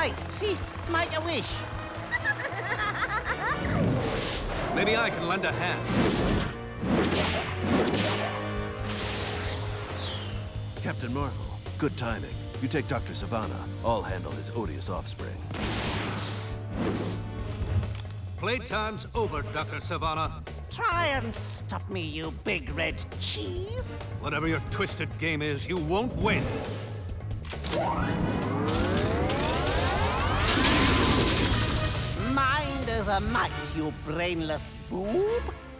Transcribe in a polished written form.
Aye, cease. Make a wish. Maybe I can lend a hand. Captain Marvel, good timing. You take Dr. Sivana. I'll handle his odious offspring. Playtime's over, Dr. Sivana. Try and stop me, you big red cheese. Whatever your twisted game is, you won't win. Mind over might, you brainless boob.